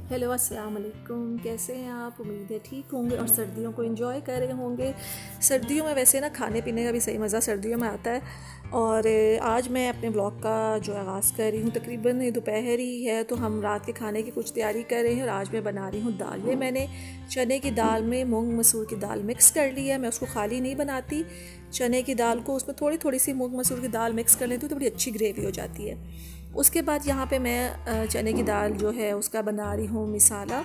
Hello अस्सलाम वालेकुम, कैसे हैं आप? उम्मीद है ठीक होंगे और सर्दियों को एंजॉय कर रहे होंगे। सर्दियों में वैसे ना खाने पीने का भी सही मज़ा सर्दियों में आता है। और आज मैं अपने ब्लॉग का जो आगाज़ कर रही हूँ, तकरीबन दोपहर ही है, तो हम रात के खाने की कुछ तैयारी कर रहे हैं। और आज मैं बना रही हूँ दाल। ये मैंने चने की दाल में मूंग मसूर की दाल मिक्स कर ली है। मैं उसको खाली नहीं बनाती, चने की दाल को उसमें थोड़ी थोड़ी सी मूंग मसूर की दाल मिक्स कर लेती हूँ तो बड़ी अच्छी ग्रेवी हो जाती है। उसके बाद यहाँ पे मैं चने की दाल जो है उसका बना रही हूँ मिसाला।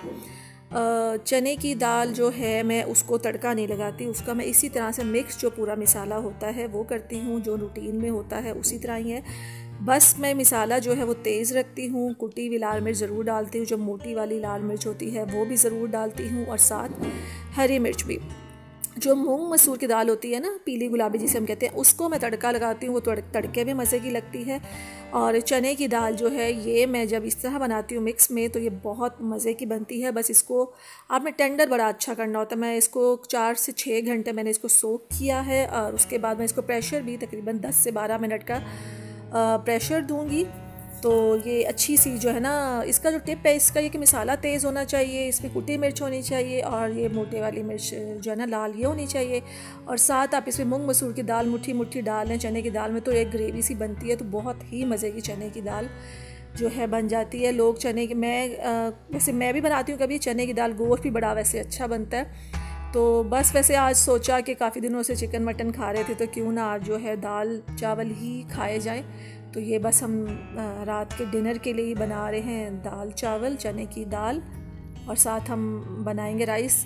चने की दाल जो है मैं उसको तड़का नहीं लगाती, उसका मैं इसी तरह से मिक्स जो पूरा मिसाला होता है वो करती हूँ, जो रूटीन में होता है उसी तरह ही है। बस मैं मिसाला जो है वो तेज़ रखती हूँ, कुटी हुई लाल मिर्च ज़रूर डालती हूँ, जो मोटी वाली लाल मिर्च होती है वो भी ज़रूर डालती हूँ, और साथ हरी मिर्च भी। जो मूंग मसूर की दाल होती है ना, पीली गुलाबी जिसे हम कहते हैं, उसको मैं तड़का लगाती हूँ, वो तड़के में मज़े की लगती है। और चने की दाल जो है ये मैं जब इस तरह बनाती हूँ मिक्स में, तो ये बहुत मज़े की बनती है। बस इसको आपने टेंडर बड़ा अच्छा करना होता है। मैं इसको 4 से 6 घंटे मैंने इसको सोक किया है, और उसके बाद मैं इसको प्रेशर भी तकरीबन 10 से 12 मिनट का प्रेशर दूँगी। तो ये अच्छी सी जो है ना, इसका जो टिप है इसका ये कि मसाला तेज़ होना चाहिए, इसमें कुटी मिर्च होनी चाहिए, और ये मोटे वाली मिर्च जो है ना लाल ये होनी चाहिए। और साथ आप इसमें मूंग मसूर की दाल मुट्ठी मुट्ठी डाल लें चने की दाल में, तो एक ग्रेवी सी बनती है, तो बहुत ही मज़े की चने की दाल जो है बन जाती है। लोग चने की वैसे मैं भी बनाती हूँ कभी चने की दाल, गोश्त भी बड़ा वैसे अच्छा बनता है। तो बस वैसे आज सोचा कि काफ़ी दिनों से चिकन मटन खा रहे थे, तो क्यों ना आज जो है दाल चावल ही खाए जाएं। तो ये बस हम रात के डिनर के लिए ही बना रहे हैं दाल चावल, चने की दाल, और साथ हम बनाएंगे राइस।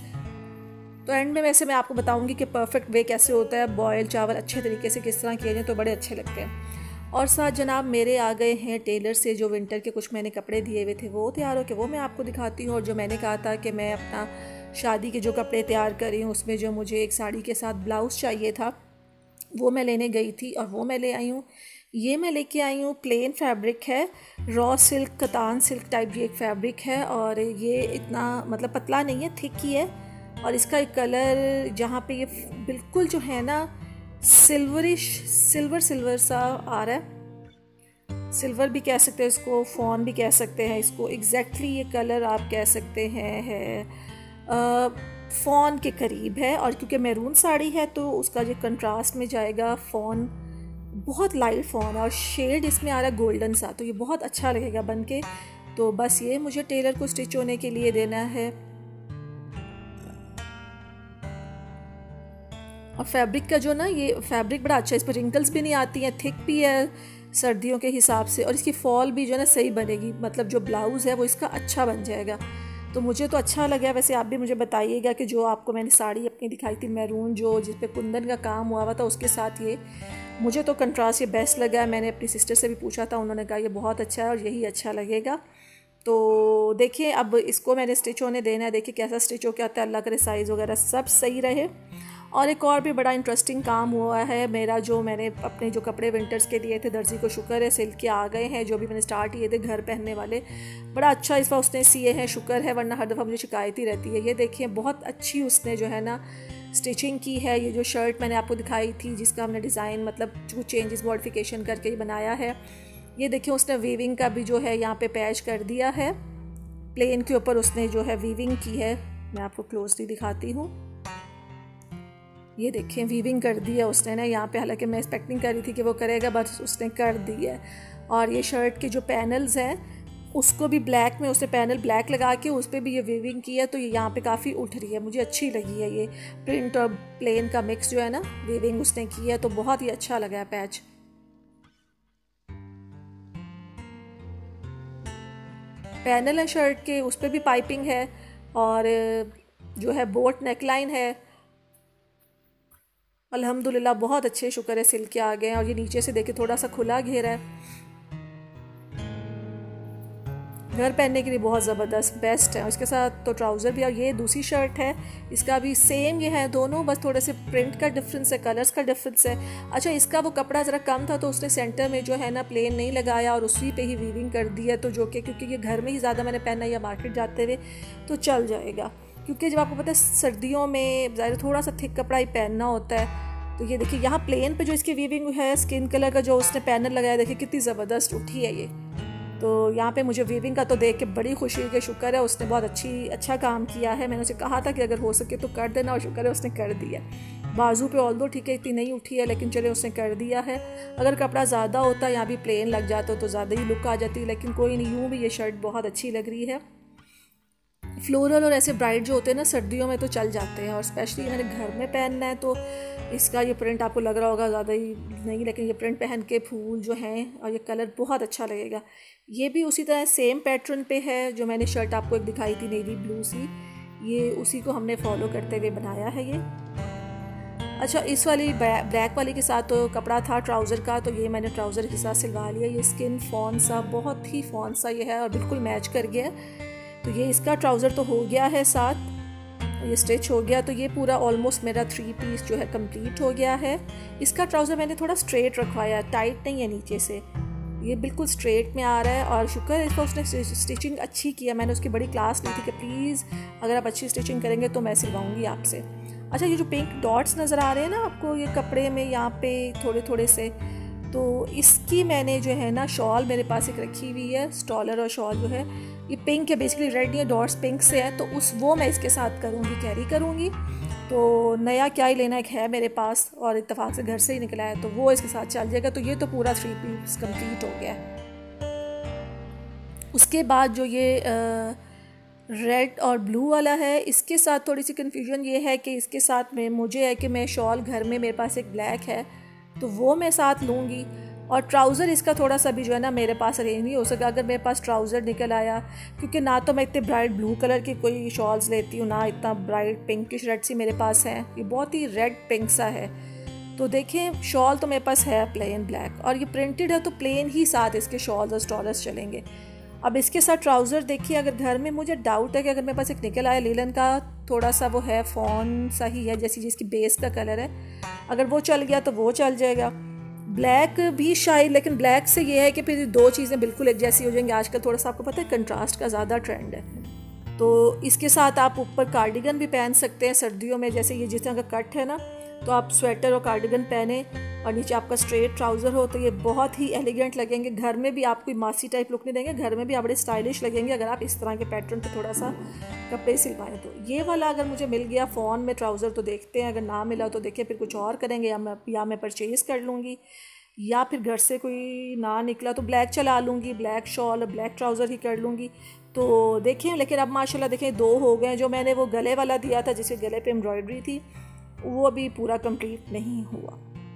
तो एंड में वैसे मैं आपको बताऊंगी कि परफेक्ट वे कैसे होता है, बॉयल चावल अच्छे तरीके से किस तरह किए जाए तो बड़े अच्छे लगते हैं। और साथ जनाब मेरे आ गए हैं टेलर से, जो विंटर के कुछ मैंने कपड़े दिए हुए थे वो तैयार हो के वो मैं आपको दिखाती हूँ। और जो मैंने कहा था कि मैं अपना शादी के जो कपड़े तैयार कर रही हूँ, उसमें जो मुझे एक साड़ी के साथ ब्लाउज़ चाहिए था वो मैं लेने गई थी और वो मैं ले आई हूँ। ये मैं लेके आई हूँ, प्लेन फैब्रिक है, raw silk katan silk type ये एक फैब्रिक है, और ये इतना मतलब पतला नहीं है, थिक ही है। और इसका एक कलर जहाँ पे ये बिल्कुल जो है ना सिल्वरिश सिल्वर सिल्वर सा आ रहा है। सिल्वर भी कह सकते हैं इसको, फॉन भी कह सकते हैं इसको, एग्जैक्टली ये कलर आप कह सकते हैं है फॉन के करीब है। और क्योंकि मैरून साड़ी है तो उसका जो कंट्रास्ट में जाएगा फॉन, बहुत लाइट फॉन है, और शेड इसमें आ रहा है गोल्डन सा, तो ये बहुत अच्छा लगेगा बन के। तो बस ये मुझे टेलर को स्टिच होने के लिए देना है। और फैब्रिक का जो ना, ये फैब्रिक बड़ा अच्छा है, इस पर रिंकल्स भी नहीं आती हैं, थिक भी है सर्दियों के हिसाब से, और इसकी फॉल भी जो है ना सही बनेगी, मतलब जो ब्लाउज़ है वो इसका अच्छा बन जाएगा। तो मुझे तो अच्छा लगा। वैसे आप भी मुझे बताइएगा कि जो आपको मैंने साड़ी अपनी दिखाई थी मैरून, जो जिस पे कुंदन का काम हुआ हुआ था, उसके साथ ये मुझे तो कंट्रास्ट ये बेस्ट लगा है। मैंने अपनी सिस्टर से भी पूछा था, उन्होंने कहा ये बहुत अच्छा है और यही अच्छा लगेगा। तो देखिए अब इसको मैंने स्टिच होने देना है, देखिए कैसा स्टिच हो के आता है, अल्लाह करे साइज़ वगैरह सब सही रहे। और एक और भी बड़ा इंटरेस्टिंग काम हुआ है मेरा, जो मैंने अपने जो कपड़े विंटर्स के दिए थे दर्जी को शुक्र है सिल के आ गए हैं, जो भी मैंने स्टार्ट किए थे घर पहनने वाले, बड़ा अच्छा इस बार उसने सिए हैं, शुक्र है, वरना हर दफ़ा मुझे शिकायत ही रहती है। ये देखिए बहुत अच्छी उसने जो है ना स्टिचिंग की है। ये जो शर्ट मैंने आपको दिखाई थी जिसका हमने डिज़ाइन मतलब कुछ चेंजेस मॉडिफिकेशन करके ही बनाया है, ये देखिए उसने वीविंग का भी जो है यहाँ पे पैच कर दिया है, प्लेन के ऊपर उसने जो है वीविंग की है। मैं आपको क्लोजली दिखाती हूँ, ये देखें वीविंग कर दी है उसने ना यहाँ पे, हालांकि मैं एक्सपेक्टिंग कर रही थी कि वो करेगा, बस उसने कर दी है। और ये शर्ट के जो पैनल्स हैं उसको भी ब्लैक में उसने पैनल ब्लैक लगा के उस पर भी ये वीविंग की है, तो ये यहाँ पे काफ़ी उठ रही है, मुझे अच्छी लगी है। ये प्रिंट और प्लेन का मिक्स जो है ना वीविंग उसने की है, तो बहुत ही अच्छा लगा है पैच। पैनल है शर्ट के, उस पर भी पाइपिंग है, और जो है बोट नेकलाइन है। अल्हम्दुलिल्लाह बहुत अच्छे शुक्र है सिल के आ गए हैं। और ये नीचे से देखिए थोड़ा सा खुला घेरा है, घर पहनने के लिए बहुत ज़बरदस्त बेस्ट है। इसके साथ तो ट्राउज़र भी, और ये दूसरी शर्ट है इसका भी सेम ये है दोनों, बस थोड़े से प्रिंट का डिफरेंस है, कलर्स का डिफरेंस है। अच्छा इसका वो कपड़ा ज़रा कम था तो उसने सेंटर में जो है ना प्लेन नहीं लगाया और उसी पे ही वीविंग कर दी है, तो जो कि क्योंकि ये घर में ही ज़्यादा मैंने पहना या मार्केट जाते हुए तो चल जाएगा। क्योंकि जब आपको पता है सर्दियों में ज़्यादा थोड़ा सा थिक कपड़ा ही पहनना होता है। तो ये देखिए यहाँ प्लेन पे जो इसकी वीविंग है, स्किन कलर का जो उसने पैनल लगाया, देखिए कितनी ज़बरदस्त उठी है ये। तो यहाँ पे मुझे वीविंग का तो देख के बड़ी खुशी हुई कि शुक्र है उसने बहुत अच्छा काम किया है। मैंने उसे कहा था कि अगर हो सके तो कर देना, और शुक्र है उसने कर दिया। बाजू पे ऑल दो ठीक है इतनी नहीं उठी है, लेकिन चले उसने कर दिया है। अगर कपड़ा ज़्यादा होता, यहाँ भी प्लेन लग जाता तो ज़्यादा ही लुक आ जाती, लेकिन कोई नहीं, यूँ भी ये शर्ट बहुत अच्छी लग रही है। फ्लोरल और ऐसे ब्राइट जो होते हैं ना सर्दियों में तो चल जाते हैं, और स्पेशली मैंने घर में पहनना है तो इसका ये प्रिंट आपको लग रहा होगा ज़्यादा ही नहीं, लेकिन ये प्रिंट पहन के फूल जो हैं और ये कलर बहुत अच्छा लगेगा। ये भी उसी तरह सेम पैटर्न पे है जो मैंने शर्ट आपको एक दिखाई थी नेवी ब्लू सी, ये उसी को हमने फॉलो करते हुए बनाया है ये। अच्छा, इस वाली ब्लैक वाली के साथ तो कपड़ा था ट्राउज़र का, तो ये मैंने ट्राउज़र के साथ सिलवा लिया। ये स्किन फॉन सा, बहुत ही फॉन सा ये है और बिल्कुल मैच कर गया। तो ये इसका ट्राउज़र तो हो गया है साथ, ये स्टिच हो गया। तो ये पूरा ऑलमोस्ट मेरा 3 पीस जो है कंप्लीट हो गया है। इसका ट्राउज़र मैंने थोड़ा स्ट्रेट रखवाया, टाइट नहीं है नीचे से, ये बिल्कुल स्ट्रेट में आ रहा है। और शुक्र है इसको उसने स्टिचिंग अच्छी किया। मैंने उसकी बड़ी क्लास ली थी कि प्लीज़ अगर आप अच्छी स्टिचिंग करेंगे तो मैं सिलवाऊँगी आपसे। अच्छा, ये जो पिंक डॉट्स नज़र आ रहे हैं ना आपको ये कपड़े में यहाँ पे थोड़े थोड़े से, तो इसकी मैंने जो है ना शॉल मेरे पास एक रखी हुई है, स्टॉलर और शॉल जो है ये पिंक है, बेसिकली रेड नहीं है, डॉट्स पिंक से है, तो वो मैं इसके साथ करूँगी, कैरी करूँगी। तो नया क्या ही लेना, एक है मेरे पास और इत्तेफाक से घर से ही निकला है, तो वो इसके साथ चल जाएगा। तो ये तो पूरा 3 पीस कंप्लीट हो गया है। उसके बाद जो ये रेड और ब्लू वाला है, इसके साथ थोड़ी सी कन्फ्यूजन ये है कि इसके साथ में मुझे है कि मैं शॉल घर में मेरे पास एक ब्लैक है तो वो मैं साथ लूँगी, और ट्राउज़र इसका थोड़ा सा भी जो है ना मेरे पास अरेंज नहीं हो सका अगर मेरे पास ट्राउज़र निकल आया, क्योंकि ना तो मैं इतने ब्राइट ब्लू कलर की कोई शॉल्स लेती हूँ, ना इतना ब्राइट पिंकिश रेड सी मेरे पास है, ये बहुत ही रेड पिंक सा है। तो देखें शॉल तो मेरे पास है प्लेन ब्लैक, और ये प्रिंटेड है तो प्लेन ही साथ इसके शॉल्स और स्टॉलर्स चलेंगे। अब इसके साथ ट्राउज़र देखिए, अगर घर में मुझे डाउट है कि अगर मेरे पास एक निकल आया लीलन का, थोड़ा सा वो है फॉन सा ही है जैसी जिसकी बेस का कलर है, अगर वो चल गया तो वो चल जाएगा। ब्लैक भी शायद, लेकिन ब्लैक से ये है कि फिर 2 चीज़ें बिल्कुल एक जैसी हो जाएंगी। आजकल थोड़ा सा आपको पता है कंट्रास्ट का ज़्यादा ट्रेंड है, तो इसके साथ आप ऊपर कार्डिगन भी पहन सकते हैं सर्दियों में, जैसे ये जिस तरह का कट है ना, तो आप स्वेटर और कार्डिगन पहने और नीचे आपका स्ट्रेट ट्राउज़र हो, तो ये बहुत ही एलिगेंट लगेंगे। घर में भी आप कोई मासी टाइप लुक नहीं देंगे, घर में भी आप बड़े स्टाइलिश लगेंगे अगर आप इस तरह के पैटर्न पे थोड़ा सा कपड़े सिलवाएं। तो ये वाला अगर मुझे मिल गया फ़ॉन में ट्राउज़र तो देखते हैं, अगर ना मिला तो देखिए फिर कुछ और करेंगे, या मैं परचेज़ कर लूँगी, या फिर घर से कोई ना निकला तो ब्लैक चला लूँगी, ब्लैक शॉल और ब्लैक ट्राउज़र ही कर लूँगी। तो देखें, लेकिन अब माशाल्लाह देखें 2 हो गए। जो मैंने वो गले वाला दिया था जिसके गले पे एम्ब्रॉयडरी थी वो अभी पूरा कंप्लीट नहीं हुआ।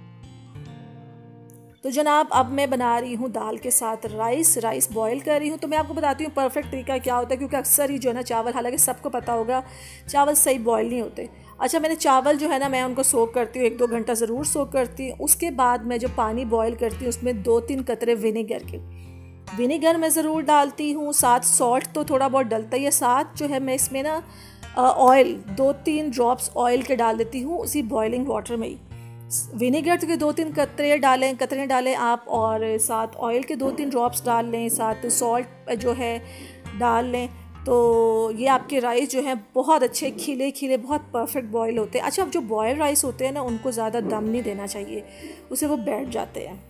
तो जनाब अब मैं बना रही हूँ दाल के साथ राइस बॉईल कर रही हूँ। तो मैं आपको बताती हूँ परफेक्ट तरीका क्या होता है, क्योंकि अक्सर ही जो है ना चावल, हालांकि सबको पता होगा चावल सही बॉईल नहीं होते। अच्छा, मैंने चावल जो है ना मैं उनको सोक करती हूँ, 1-2 घंटा ज़रूर सोक करती हूँ। उसके बाद मैं जो पानी बॉईल करती हूँ उसमें 2-3 कतरे विनेगर मैं ज़रूर डालती हूँ, साथ सॉल्ट तो थोड़ा बहुत डलता ही है, साथ जो है मैं इसमें ना ऑयल 2-3 ड्रॉप्स ऑयल के डाल देती हूँ उसी बॉइलिंग वाटर में ही। विनेगर के 2-3 कतरे डालें आप, और साथ ऑयल के 2-3 ड्रॉप्स डाल लें, साथ सॉल्ट जो है डाल लें। तो ये आपके राइस जो हैं बहुत अच्छे खिले खिले बहुत परफेक्ट बॉयल होते हैं। अच्छा, अब जो बॉयल राइस होते हैं ना उनको ज़्यादा दम नहीं देना चाहिए, उससे वो बैठ जाते हैं।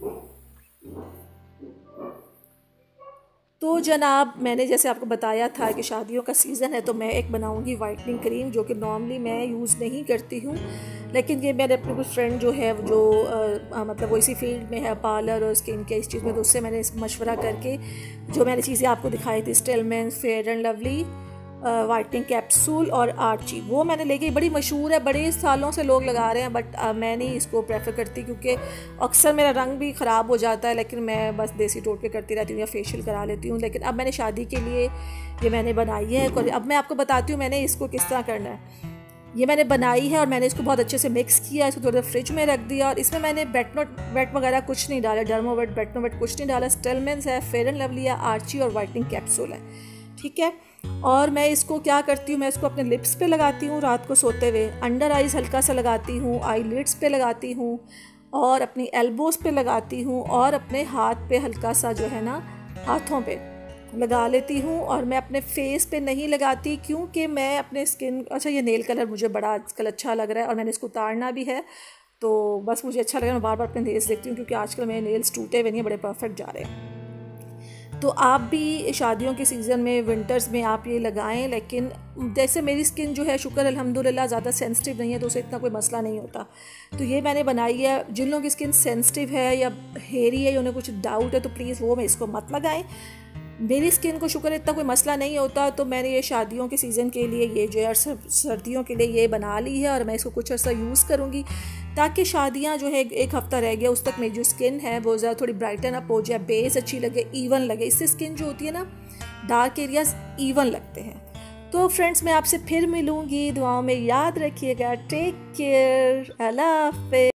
तो जनाब मैंने जैसे आपको बताया था कि शादियों का सीज़न है, तो मैं एक बनाऊंगी वाइटनिंग क्रीम, जो कि नॉर्मली मैं यूज़ नहीं करती हूँ, लेकिन ये मेरे अपने कुछ फ्रेंड जो है जो मतलब वो इसी फील्ड में है, पार्लर और स्किन के इस चीज़ में, तो उससे मैंने मशवरा करके जो मैंने चीज़ें आपको दिखाई थी, Stillman Fair and Lovely whitening capsule और आर्ची, वो मैंने लेके, बड़ी मशहूर है, बड़े सालों से लोग लगा रहे हैं, बट मैं नहीं इसको प्रेफर करती क्योंकि अक्सर मेरा रंग भी ख़राब हो जाता है। लेकिन मैं बस देसी टोटके करती रहती हूँ या फेशियल करा लेती हूँ। लेकिन अब मैंने शादी के लिए ये मैंने बनाई है। अब मैं आपको बताती हूँ मैंने इसको किस तरह करना है। ये मैंने बनाई है और मैंने इसको बहुत अच्छे से मिक्स किया, इसको थोड़ा फ्रिज में रख दिया, और इसमें मैंने वेट वगैरह कुछ नहीं डाला, डर्मोवेट बेटनोवेट कुछ नहीं डाला। स्टिलमैन है, फेयर एंड लवली है, आर्ची और वाइटनिंग कैप्सूल है, ठीक है। और मैं इसको क्या करती हूँ, मैं इसको अपने लिप्स पे लगाती हूँ रात को सोते हुए, अंडर आइज़ हल्का सा लगाती हूँ, आई लिड्स पे लगाती हूँ, और अपनी एल्बोज़ पे लगाती हूँ, और अपने हाथ पे हल्का सा जो है ना हाथों पे लगा लेती हूँ। और मैं अपने फेस पे नहीं लगाती क्योंकि मैं अपने स्किन, अच्छा ये नेल कलर मुझे बड़ा आजकल अच्छा लग रहा है और मैंने इसको उतारना भी है, तो बस मुझे अच्छा लग रहा है, मैं बार बार अपने नेल्स देखती हूँ क्योंकि आजकल मेरे नेल्स टूटे हुए नहीं, बड़े परफेक्ट जा रहे हैं। तो आप भी शादियों के सीज़न में, विंटर्स में आप ये लगाएं। लेकिन जैसे मेरी स्किन जो है शुक्र अल्हम्दुलिल्लाह ज़्यादा सेंसिटिव नहीं है, तो उसे इतना कोई मसला नहीं होता। तो ये मैंने बनाई है। जिन लोगों की स्किन सेंसिटिव है या हेयरी है या उन्हें कुछ डाउट है तो प्लीज़ वो मैं इसको मत लगाएं। मेरी स्किन को शुक्र इतना कोई मसला नहीं होता, तो मैंने ये शादियों के सीज़न के लिए ये जो है सर्दियों के लिए ये बना ली है और मैं इसको कुछ अर्सा यूज़ करूँगी, ताकि शादियाँ जो है एक हफ़्ता रह गया उस तक मेरी जो स्किन है वो ज़्यादा थोड़ी ब्राइटन अप हो जाए, बेस अच्छी लगे, इवन लगे। इससे स्किन जो होती है ना, डार्क एरियाज इवन लगते हैं। तो फ्रेंड्स, मैं आपसे फिर मिलूँगी, दुआओं में याद रखिएगा। टेक केयर, अल्लाह हाफ़िज़।